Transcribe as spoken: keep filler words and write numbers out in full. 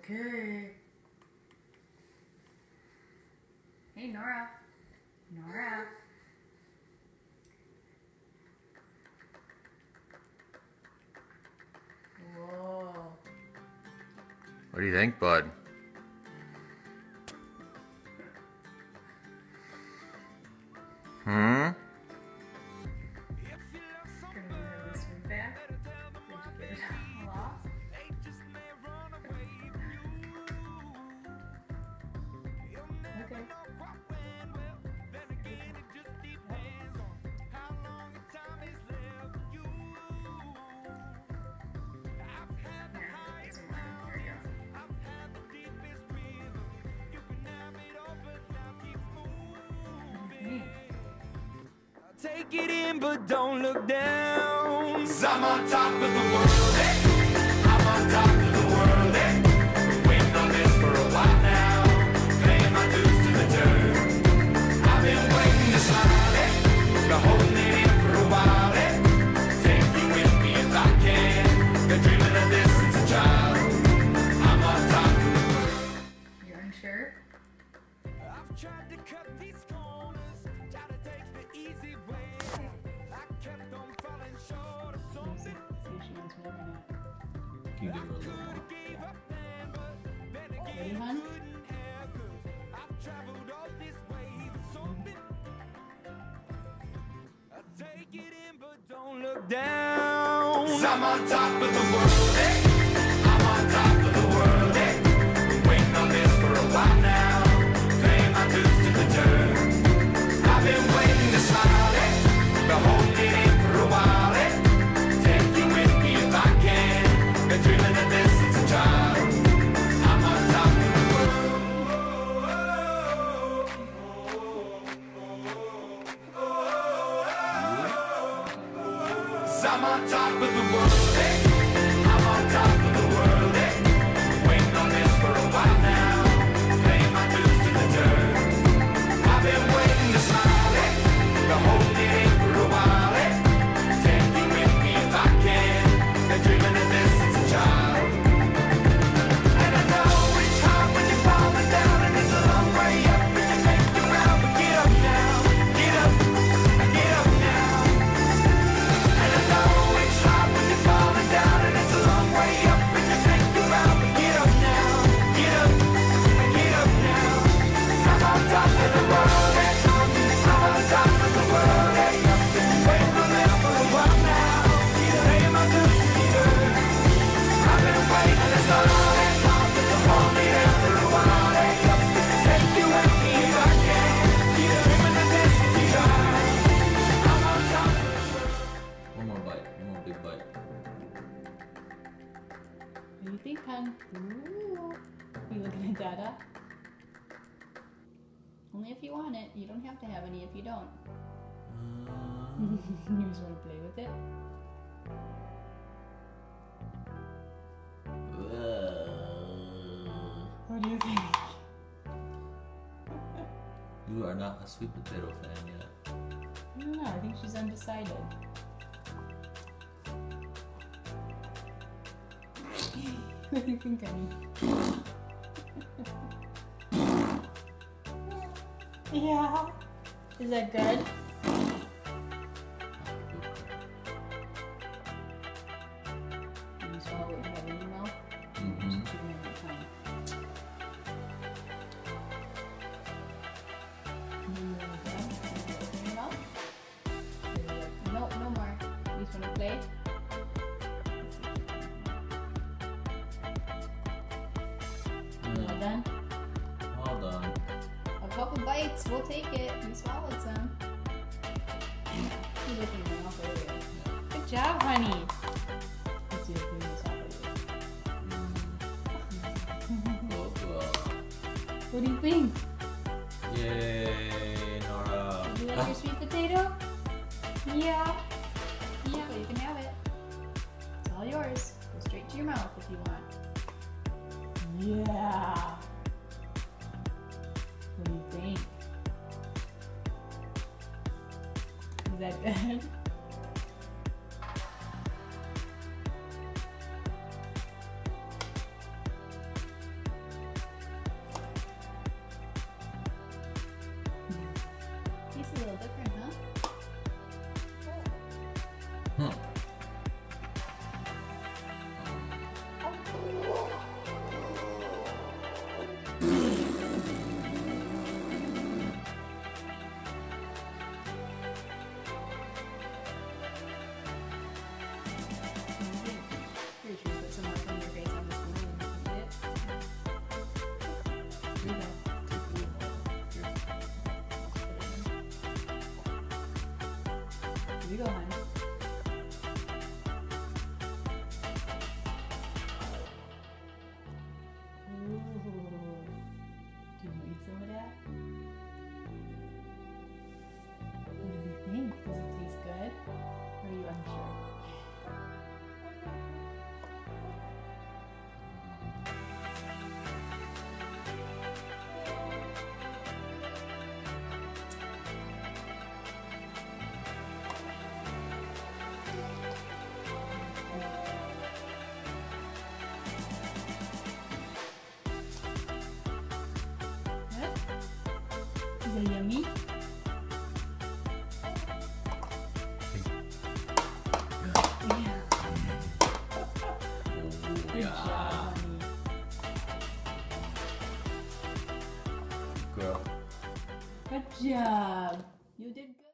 Okay. Hey, Nora. Nora. Whoa. What do you think, bud? Hmm? Take it in, but don't look down. 'Cause I'm on top of the world, eh? I'm on top of the world, eh? Been waiting on this for a while now. Paying my dues to the dirt. I've been waiting to smile, eh? Been holding it in for a while, eh? Take you with me if I can. Been dreaming of this since a child. I'm on top of the world. You're unsure? I've tried to cut these corners, try to take the easy way. I kept on falling short of something. Can you give her a little more? Ready, hon? I've traveled all this way for something. I take it in, but don't look down. 'Cause I'm on top of the world, eh? I'm on top of the world, eh? Been waiting on this for a while now. Paying my dues to the dirt. I've been waiting to smile, eh? Been holding it in for a while, eh? Take you with me if I can. Been dreaming of this since a child. I'm on top of the world. 'Cause I'm on top of the world, eh? I'm on top of the world, eh? Been waiting on this for a while now. Paying my dues to the dirt. I've been waiting to smile, eh? Been holding it in for a while, eh? Take you with me if I can. Been dreaming of this since a child. And I know it's hard when you're falling down, and it's a long way up, and you make you round, but get up now, get up, get up now. And I know it's hard when you're falling down, and it's a long way up, and you make you round, but get up now, get up, get up now. 'Cause I'm on top of the world, eh? I'm on top of the world, eh? Been waiting on this for a while now. Paying my dues to the earth. I've been waiting this long, eh? Hold me there for a while, eh? Take you with me if I can. Dreaming of this to the earth. I'm on top of the world. One more bite. One more big bite. What do you think, hon? Ooh. You looking at Dada? Only if you want it. You don't have to have any if you don't. Um, You just want to play with it? uh, What do you think? you are not a sweet potato fan yet. I don't know. I think she's undecided. What do you think, honey? Yeah. Is that good? Can you swallow what you have in your mouth? Mm-hmm. Just keep it in your tongue. And then you're gonna open your mouth. No, no more. You just wanna play? All done? All done. A couple bites, we'll take it. You swallowed some. You're looking at my mouth over there. Good job, honey. Let's see if we can swallow Go, go. What do you think? Yay, Nora. Do you like your sweet potato? Yeah. Yeah, but you can have it. It's all yours. Go straight to your mouth if you want. Yeah. What do you think? Is that good? Here we go, honey. Ooh. Can you eat some of that? What do you think? Does it taste good? Or are you unsure? Is it yummy? Yeah. Good Yeah. job, honey. Girl. Good job. You did good.